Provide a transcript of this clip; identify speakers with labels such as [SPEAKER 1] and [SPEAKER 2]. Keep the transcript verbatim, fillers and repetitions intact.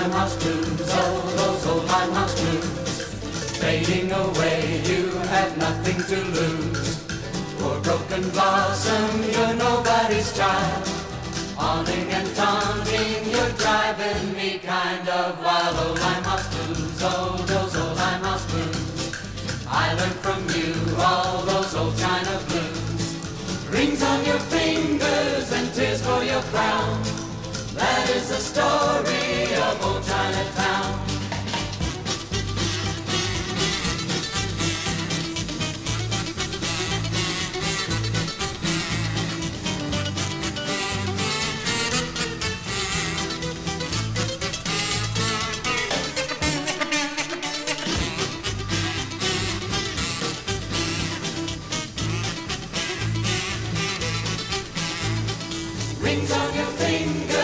[SPEAKER 1] Limehouse blues, oh, those old Limehouse blues. Fading away, you have nothing to lose. Poor broken blossom, you're nobody's child. Awning and taunting, you're driving me kind of wild. Oh, Limehouse blues, oh, those old Limehouse blues. I learned from you all those old China blues. Rings on your fingers and tears for your crown. That is the story of old Chinatown. Rings on your fingers